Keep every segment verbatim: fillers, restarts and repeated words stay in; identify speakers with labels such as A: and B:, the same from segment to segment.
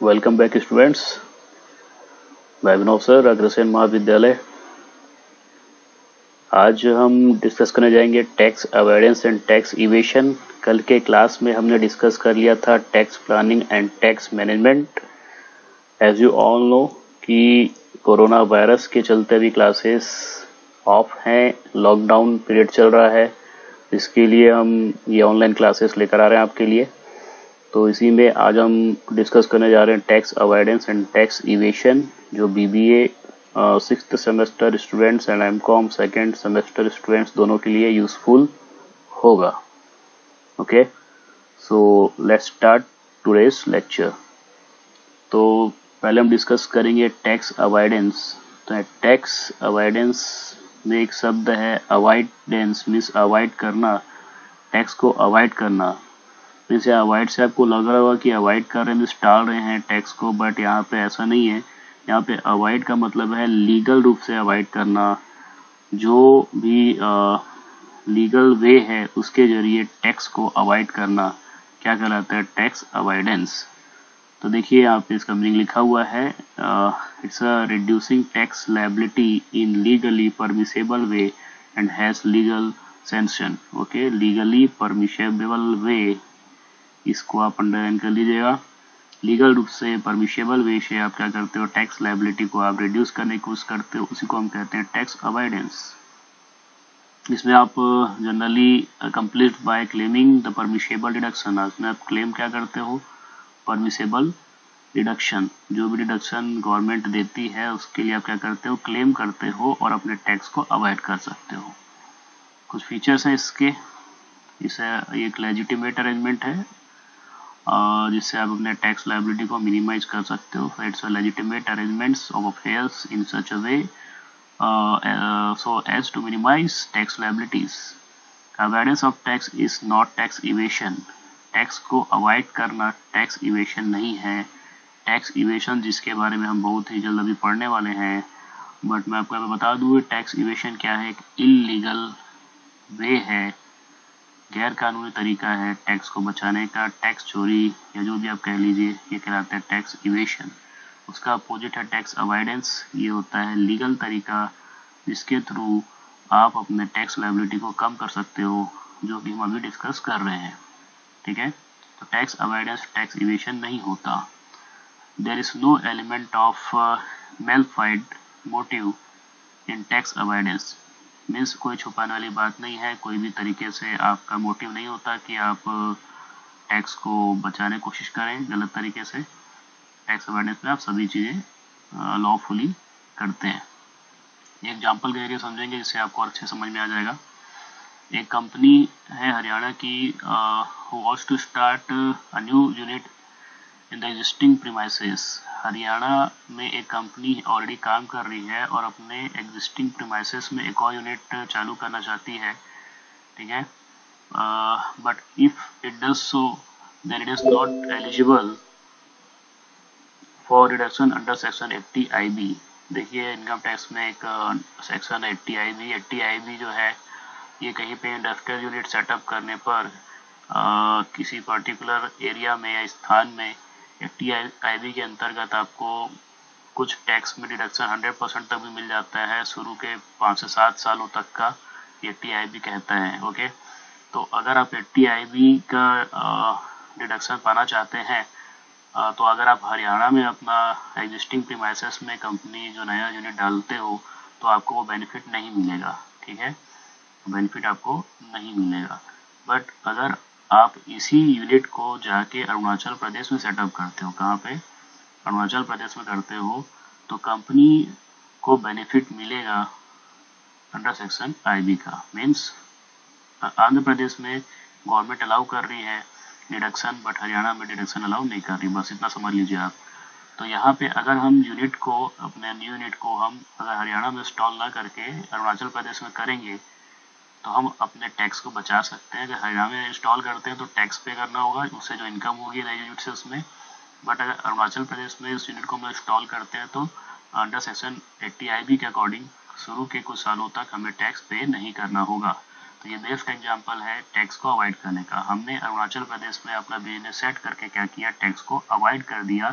A: Welcome back students. मैं Vinod sir, Agrasen महाविद्यालय। आज हम डिस्कस करने जाएंगे tax avoidance and tax evasion. कल के क्लास में हमने डिस्कस कर लिया था tax planning and tax management. As you all know कि कोरोना वायरस के चलते भी क्लासेस ऑफ हैं, लॉकडाउन पीरियड चल रहा है। इसके लिए हम ये ऑनलाइन क्लासेस लेकर आ रहे हैं आपके लिए। तो इसी में आज हम डिस्कस करने जा रहे हैं tax avoidance and tax evasion, जो BBA sixth semester students and MCom second semester students दोनों के लिए यूजफुल होगा। Okay, so let's start today's lecture. तो पहले हम डिस्कस करेंगे टैक्स अवॉइडेंस। तो टैक्स अवॉइडेंस में एक शब्द है अवॉइडेंस, मीन्स अवॉइड करना, टैक्स को अवॉइड करना। जैसे अवॉइड से आपको लग रहा होगा कि अवॉइड कर रहे हैं, मीन्स टाल रहे हैं टैक्स को, बट यहाँ पे ऐसा नहीं है। यहाँ पे अवॉइड का मतलब है लीगल रूप से अवॉइड करना। जो भी लीगल वे है उसके जरिए टैक्स को अवॉइड करना क्या कहलाता है? Tax avoidance. तो देखिए यहाँ पे इसका मीनिंग लिखा हुआ है, it's a reducing tax liability in legally permissible way and has legal sanction. Okay, legally permissible way, इसको आप अंडरलाइन कर लीजिएगा। लीगल रूप से परमिशेबल वे से आप क्या करते हो? टैक्स लायबिलिटी को आप रिड्यूस करने की कोशिश करते हो, उसी को हम कहते हैं टैक्स अवॉइडेंस। इसमें आप generally accomplished by claiming the permissible deduction. इसमें आप क्लेम क्या करते हो? Permissible deduction. जो भी डिडक्शन गवर्नमेंट देती है उसके लिए आप क्या करते हो? क्लेम करते हो और अपने टैक्स को अवॉइड कर सकते हो। कुछ फीचर्स हैं इसके। इसे एक लेजिटिमेट अरेंजमेंट है Uh, जिससे आप अपने टैक्स लायबिलिटी को मिनिमाइज कर सकते हो। It's a legitimate arrangements of affairs in such a way so as to minimise tax liabilities. Avoidance of tax is not tax evasion. Tax को अवॉइड करना टैक्स इवेशन नहीं है। टैक्स इवेशन जिसके बारे में हम बहुत ही जल्द अभी पढ़ने वाले हैं, बट मैं आपको बता दूँ टैक्स इवेशन क्या है। एक इलीगल वे है, गैर कानूनी तरीका है टैक्स को बचाने का। टैक्स चोरी या जो भी आप कह लीजिए, ये कहलाता है टैक्स इवेशन। उसका अपोजिट है टैक्स अवॉइडेंस। ये होता है लीगल तरीका जिसके थ्रू आप अपने टैक्स लायबिलिटी को कम कर सकते हो, जो कि हम अभी डिस्कस कर रहे हैं। ठीक है, तो टैक्स अवॉइडेंस टैक्स इवेशन नहीं होता। There is no element of malafide motive in tax avoidance. Means कोई छुपाने वाली बात नहीं है, कोई भी तरीके से आपका मोटिव नहीं होता कि आप टैक्स को बचाने की कोशिश करें गलत तरीके से। टैक्स अवॉइडेंस में आप सभी चीज़ें लॉफुली करते हैं। एग्जाम्पल के जरिए समझेंगे जिससे आपको अच्छे समझ में आ जाएगा। एक कंपनी है हरियाणा की, who wants to start a new unit in the existing premises. Haryana में एक कंपनी ऑलरेडी काम कर रही है और अपने एग्जिस्टिंग प्रीमाइसेस में एक और यूनिट चालू करना चाहती है। ठीक है, but if it does so then it is not eligible for reduction under section eighty I B. देखिए इनकम टैक्स में एक section eighty I B. Eighty I B जो है ये कहीं पे इंडस्ट्रियल यूनिट सेटअप करने पर uh, किसी पर्टिकुलर एरिया में या स्थान में एट्टी आई बी के अंतर्गत आपको कुछ टैक्स में डिडक्शन हंड्रेड परसेंट तक भी मिल जाता है। शुरू के पाँच से सात सालों तक का एट्टी आई बी कहता है। ओके, तो अगर आप एट्टी आई बी का डिडक्शन पाना चाहते हैं आ, तो अगर आप हरियाणा में अपना एग्जिस्टिंग प्रीमाइसेस में कंपनी जो नया यूनिट डालते हो तो आपको वो बेनिफिट नहीं मिलेगा। ठीक है, बेनिफिट आपको नहीं मिलेगा। बट अगर आप इसी यूनिट को जाके अरुणाचल प्रदेश में सेटअप करते हो, कहाँ पे? अरुणाचल प्रदेश में करते हो, तो कंपनी को बेनिफिट मिलेगा अंडर सेक्शन आईबी का। मीन्स आंध्र प्रदेश में गवर्नमेंट अलाउ कर रही है डिडक्शन, बट हरियाणा में डिडक्शन अलाउ नहीं कर रही। बस इतना समझ लीजिए आप। तो यहाँ पे अगर हम यूनिट को, अपने न्यू यूनिट को हम अगर हरियाणा में इंस्टॉल ना करके अरुणाचल प्रदेश में करेंगे तो हम अपने टैक्स को बचा सकते हैं। अगर हरियाणा में इंस्टॉल करते हैं तो टैक्स पे करना होगा, उससे जो इनकम होगी नए यूनिट से उसमें। बट अगर अरुणाचल प्रदेश में इस यूनिट को हम इंस्टॉल करते हैं तो under section eighty I B के अकॉर्डिंग शुरू के कुछ सालों तक हमें टैक्स पे नहीं करना होगा। तो ये बेस्ट एग्जांपल है टैक्स को अवॉइड करने का। हमने अरुणाचल प्रदेश में अपना बिजनेस सेट करके क्या किया? टैक्स को अवॉइड कर दिया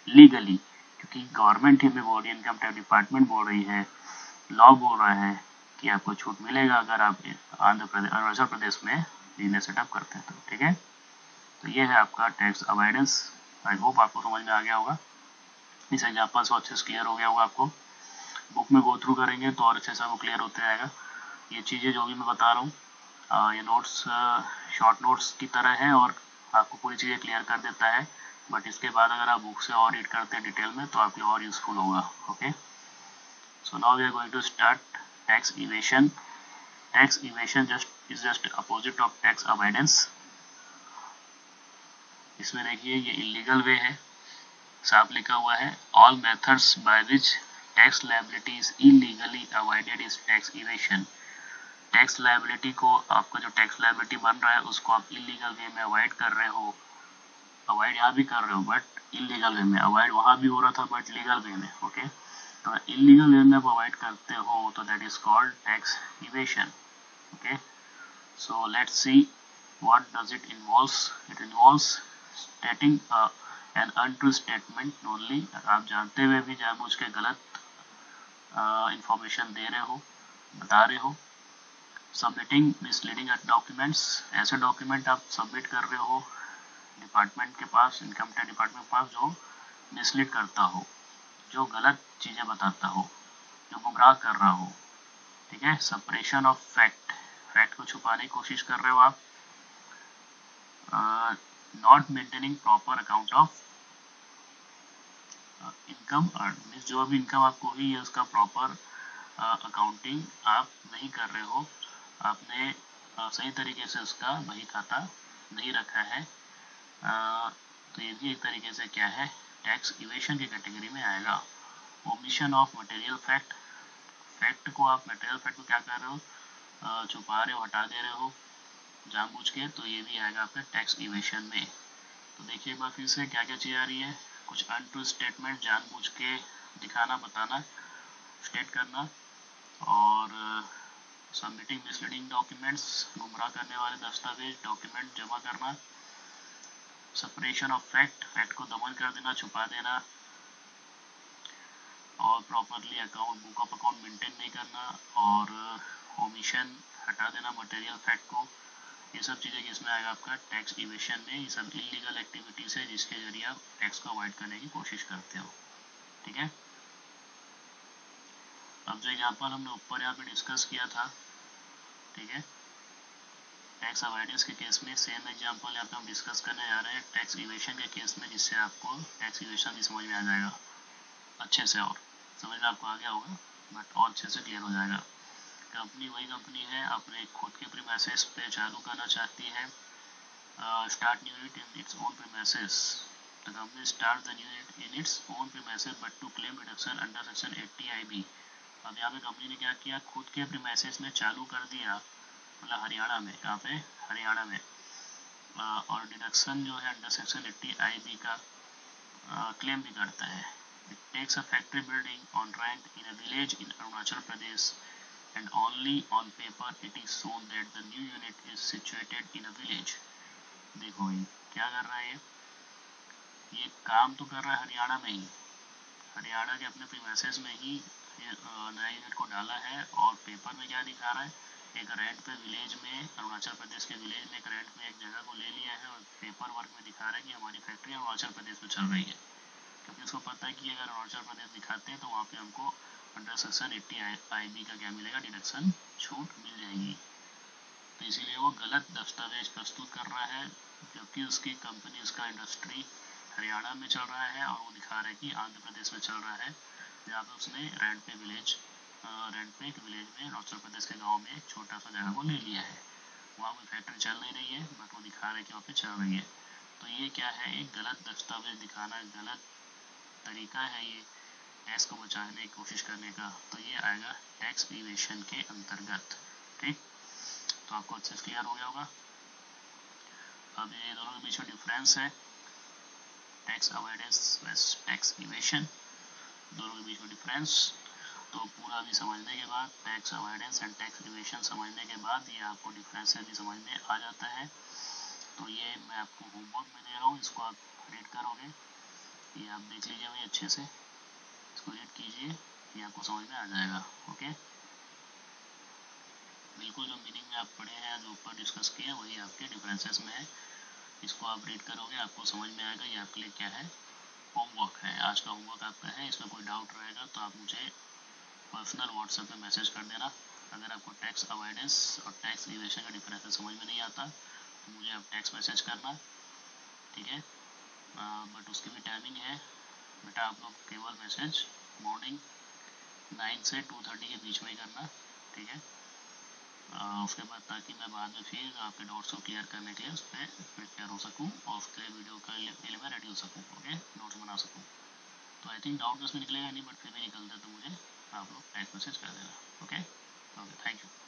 A: लीगली, क्योंकि गवर्नमेंट ही में बोल रही है, इनकम टैक्स डिपार्टमेंट बोल रही है, लॉ बोल रहा है कि आपको छूट मिलेगा अगर आप आंध्र प्रदेश अरुणाचल प्रदेश में बिजनेस सेटअप करते हैं तो। ठीक है, तो ये है आपका टैक्स अवॉइडेंस। आई होप आपको समझ में आ गया होगा, इस एग्जाम्पल से अच्छे से क्लियर हो गया होगा। आपको बुक में गो थ्रू करेंगे तो और अच्छे से आपको क्लियर होते जाएगा। ये चीज़ें जो भी मैं बता रहा हूँ ये नोट्स शॉर्ट नोट्स की तरह है और आपको पूरी चीज़ें क्लियर कर देता है, बट इसके बाद अगर आप बुक से और रीड करते हैं डिटेल में तो आपके और यूजफुल होगा। Okay, so now we are going to start tax evasion. Tax evasion just is just opposite of tax avoidance. इसमें देखिए ये इलीगल वे है, साफ लिखा हुआ है, all methods by which tax liability is illegally avoided is tax evasion. Tax liability को, आपका जो टैक्स लायबिलिटी बन रहा है उसको आप इलीगल वे में अवॉइड कर रहे हो। अवॉइड यहाँ भी कर रहे हो बट इलीगल वे में, अवॉइड वहाँ भी हो रहा था बट लीगल वे में। ओके, तो इलीगल वे में आप अवॉइड करते हो तो that is called tax evasion. Okay, so let's see what does it involves. It involves stating uh, an untrue statement only। आप जानते हुए भी जानबूझ के गलत इंफॉर्मेशन uh, दे रहे हो, बता रहे हो। सबमिटिंग मिसलीडिंग डॉक्यूमेंट्स, ऐसे डॉक्यूमेंट आप सबमिट कर रहे हो डिपार्टमेंट के पास, इनकम टैक्स डिपार्टमेंट के पास, जो मिसलीड करता हो, जो गलत चीज़ें बताता हो, जो गुमराह कर रहा हो। ठीक है, सपरेशन ऑफ फैक्ट, फैक्ट को छुपाने की कोशिश कर रहे हो आप। Not maintaining proper account of income earn, means जो भी इनकम आपको हुई है उसका प्रॉपर अकाउंटिंग uh, आप नहीं कर रहे हो, आपने uh, सही तरीके से उसका बही खाता नहीं रखा है, uh, तो ये भी एक तरीके से क्या है, टैक्स इवेशन की कैटेगरी में आएगा। Omission of material fact, fact को आप मटेरियल फैक्ट को क्या कर रहे हो, uh, छुपा रहे हो, हटा दे रहे हो जानबूझ के, तो ये भी आएगा आपके टैक्स इवेशन में। तो देखिए एक बार फिर से क्या क्या चीज़ आ रही है, कुछ अनट्रू स्टेटमेंट जानबूझ के दिखाना, बताना, स्टेट करना, और सबमिटिंग मिसलीडिंग डॉक्यूमेंट्स, गुमराह करने वाले दस्तावेज डॉक्यूमेंट जमा करना, सेपरेशन ऑफ फैक्ट, फैक्ट को दमन कर देना, छुपा देना, और properly account book of account maintain नहीं करना, और ओमिशन हटा देना मटेरियल फैक्ट को। ये सब चीज़ें किसमें आएगा, आपका टैक्स इवेशन में। ये सब इलीगल एक्टिविटीज है जिसके जरिए आप टैक्स को अवॉइड करने की कोशिश करते हो। ठीक है, अब जो एग्जाम्पल हमने ऊपर यहाँ पे डिस्कस किया था, ठीक है, टैक्स अवॉइडेंस के केस में सेम एग्जाम्पल यहाँ पे हम डिस्कस करने जा रहे हैं टैक्स इवेशन के केस में, जिससे आपको टैक्स इवेशन भी समझ में आ जाएगा अच्छे से, और समझ में आपको आ गया होगा बट और अच्छे से क्लियर हो जाएगा। कंपनी वही कंपनी है, अपने खुद के प्रीमाइसेस पे चालू करना चाहती है, start new unit in its own premises. The company starts the new unit in its own premises but to claim deduction under section eighty I B। अब यहाँ पे कंपनी ने क्या किया, खुद के प्रीमाइसेस में चालू कर दिया, मतलब हरियाणा में, यहाँ पे हरियाणा में, आ, और डिडक्शन जो है under section eighty I B का क्लेम भी करता है। It takes a factory building on rent in a village in Arunachal Pradesh and only on paper it is shown that the new unit is situated in a village। देखो ये क्या कर रहा है, ये ये काम तो कर रहा है हरियाणा में ही, हरियाणा के अपने प्रीमाइसेस में ही नया यूनिट को डाला है, और पेपर में क्या दिखा रहा है, एक रेंट पे विलेज में, अरुणाचल प्रदेश के विलेज में एक रेंट में एक जगह को ले लिया है, और पेपर वर्क में दिखा रहा है कि हमारी फैक्ट्री अरुणाचल प्रदेश में चल रही है, क्योंकि उसको पता है कि अगर अरुणाचल प्रदेश दिखाते हैं तो वहाँ पे हमको under section eighty I B का क्या मिलेगा, डिडक्शन छूट मिल जाएगी। तो इसीलिए वो गलत दस्तावेज प्रस्तुत कर रहा है, क्योंकि उसकी कंपनी, उसका इंडस्ट्री हरियाणा में चल रहा है और वो दिखा रहा है कि आंध्र प्रदेश में चल रहा है, जहाँ पे उसने रेंट पे विलेज रेंट पे एक विलेज में अरुणाचल प्रदेश के गांव में एक छोटा सा जगह को ले लिया है, वहाँ कोई फैक्ट्री चल नहीं रही है बट वो दिखा रहा है कि वहाँ पे चल रही है। तो ये क्या है, एक गलत दस्तावेज दिखाना, गलत तरीका है ये टैक्स को बचाने की कोशिश करने का, तो ये आएगा टैक्स इवेशन के अंतर्गत। ठीक, तो आपको अच्छे से क्लियर हो गया होगा। अब ये दोनों के बीच में डिफरेंस है, tax avoidance plus tax evasion, दोनों के बीच में डिफरेंस। तो पूरा भी समझने के बाद, tax avoidance and tax evasion समझने के बाद ये आपको डिफरेंस भी समझ में आ जाता है। तो ये मैं आपको होमवर्क में दे रहा हूँ, इसको आप रीड करोगे, ये आप देख लीजिए भाई अच्छे से, इसको रीड कीजिए, ये आपको समझ में आ जाएगा। ओके, बिल्कुल जो मीनिंग में आप पढ़े हैं, जो ऊपर डिस्कस किया वही आपके डिफरेंसेस में है। इसको आप रीड करोगे आपको समझ में आएगा। ये आपके लिए क्या है, होमवर्क है, आज का होमवर्क आपका है। इसमें कोई डाउट रहेगा तो आप मुझे पर्सनल व्हाट्सएप में मैसेज कर देना। अगर आपको टैक्स अवॉइडेंस और टैक्स इवेशन का डिफरेंस समझ में नहीं आता तो मुझे आप टैक्स मैसेज करना, ठीक है। बट उसकी भी टाइमिंग है बेटा, आप लोग केवल मैसेज मॉर्निंग नाइन से टू थर्टी के बीच में ही करना, ठीक है। आ, उसके बाद ताकि मैं बाद में फिर आपके डाउट्स को क्लियर करने के लिए उस पर प्रिपेयर हो सकूँ और उसके लिए वीडियो के लिए मैं रेडी हो सकूँ, ओके, नोट्स बना सकूँ। तो आई थिंक डाउट उसमें निकलेगा नहीं, बट फिर भी निकलता तो मुझे आप लोग टेक्स्ट मैसेज कर देना। Okay okay, thank you.